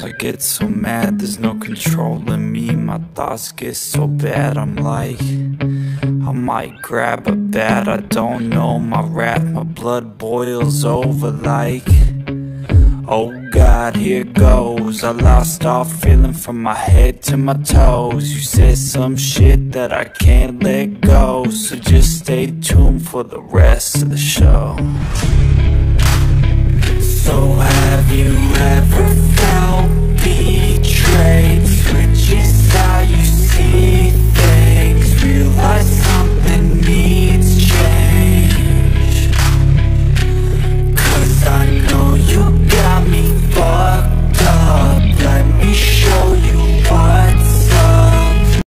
I get so mad, there's no controlling me. My thoughts get so bad, I'm like, I might grab a bat, I don't know my wrath. My blood boils over like, oh God, here goes. I lost all feeling from my head to my toes. You said some shit that I can't let go, so just stay tuned for the rest of the show. So have you ever